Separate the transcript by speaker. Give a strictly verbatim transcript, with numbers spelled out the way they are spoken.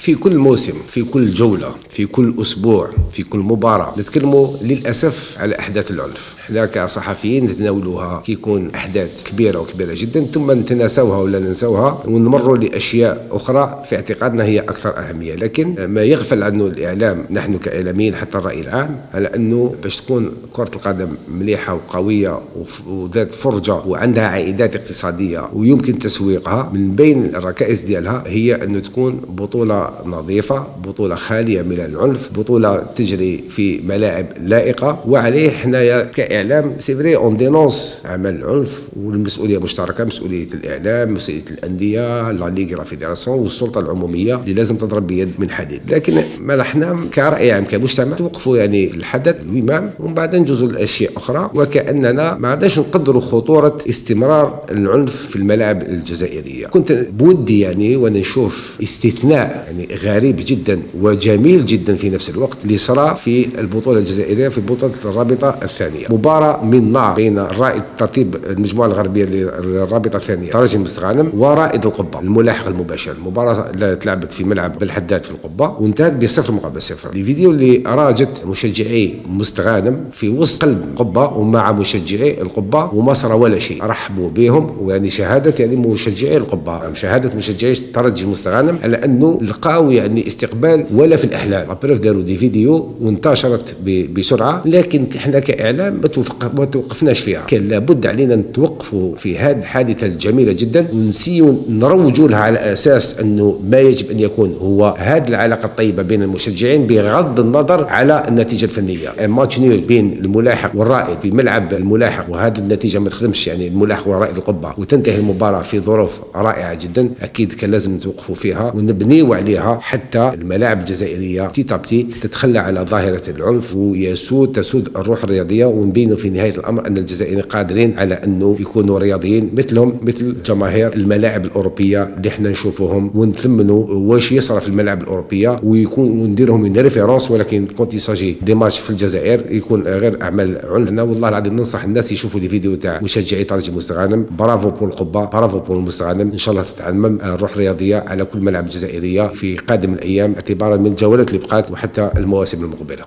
Speaker 1: في كل موسم، في كل جولة، في كل أسبوع، في كل مباراة نتكلموا للأسف على أحداث العنف. احنا كصحفيين نتناولوها كي يكون أحداث كبيرة وكبيرة جدا ثم نتناسوها ولا ننسوها ونمروا لأشياء أخرى في اعتقادنا هي أكثر أهمية. لكن ما يغفل عنه الإعلام نحن كإعلاميين حتى الرأي العام على أنه باش تكون كرة القدم مليحة وقوية وذات فرجة وعندها عائدات اقتصادية ويمكن تسويقها، من بين الركائز ديالها هي أنه تكون بطولة نظيفة، بطولة خالية من العنف، بطولة تجري في ملاعب لائقة. وعليه حنايا كإعلام سي فري اون دينونس عمل العنف، والمسؤولية مشتركة، مسؤولية الإعلام، مسؤولية الأندية، لا ليغ، لا فيدراسيون، والسلطة العمومية اللي لازم تضرب بيد من حديد. لكن ما حنا كرأي عام كمجتمع توقفوا يعني الحدث الومام ومن بعد نجوزوا لأشياء أخرى، وكأننا ما عادش نقدروا خطورة استمرار العنف في الملاعب الجزائرية. كنت بودي يعني وانا نشوف استثناء يعني غريب جدا وجميل جدا في نفس الوقت اللي صرا في البطولة الجزائرية في بطولة الرابطة الثانية، مباراة من نار بين رائد ترتيب المجموعة الغربية للرابطة الثانية ترجي مستغانم ورائد القبة الملاحق المباشر. المباراة تلعبت في ملعب بالحداد في القبة وانتهت بصفر مقابل صفر. الفيديو اللي راجت مشجعي مستغانم في وسط قلب القبة ومع مشجعي القبة وما صرا ولا شيء، رحبوا بهم ويعني شهادة يعني مشجعي القبة، شهادة مشجعي ترجي مستغانم على انه لقاو يعني استقبال ولا في الاحلام. ابريف داروا دي فيديو وانتشرت بسرعه، لكن احنا كاعلام ما توقفناش فيها. كان لابد علينا نتوقفوا في هذه الحادثه الجميله جدا ونسيو نروجوا لها على اساس انه ما يجب ان يكون هو هذه العلاقه الطيبه بين المشجعين بغض النظر على النتيجه الفنيه. ماتش نيول بين الملاحق والرائد في ملعب الملاحق وهذه النتيجه ما تخدمش يعني الملاحق ورائد القبه وتنتهي المباراه في ظروف رائعه جدا، اكيد كان لازم نتوقفوا فيها ونبنيوا عليها حتى الملاعب الجزائريه تي تابتي تتخلى على ظاهره العنف ويسود تسود الروح الرياضيه، ونبينوا في نهايه الامر ان الجزائريين قادرين على انه يكونوا رياضيين مثلهم مثل جماهير الملاعب الاوروبيه اللي احنا نشوفوهم ونثمنوا واش يصرى في الملاعب الاوروبيه ويكون ونديرهم من ريفيرونس. ولكن كونت يساجي دي ماتش في الجزائر يكون غير اعمال عنف. انا والله العظيم ننصح الناس يشوفوا لي فيديو تاع مشجعي ترجي مستغانم. برافو بول القبه، برافو بول مستغانم، ان شاء الله تتعمم الروح الرياضيه على كل ملاعب الجزائريه في قادم الايام اعتبارا من الجولات اللي بقات وحتى المواسم المقبله.